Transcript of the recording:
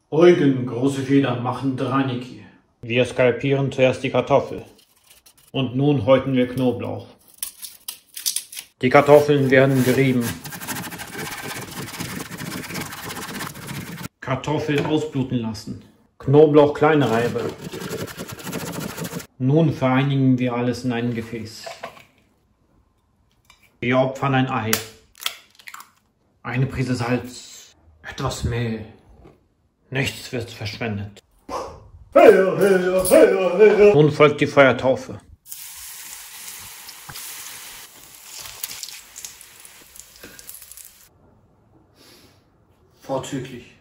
Eugen, große Federn machen Draniki. Wir skalpieren zuerst die Kartoffel. Und nun häuten wir Knoblauch. Die Kartoffeln werden gerieben. Kartoffeln ausbluten lassen. Knoblauch klein reiben. Nun vereinigen wir alles in ein Gefäß. Wir opfern ein Ei. Eine Prise Salz. Etwas Mehl. Nichts wird verschwendet. Heya, heya, heya, heya. Nun folgt die Feuertaufe. Vorzüglich.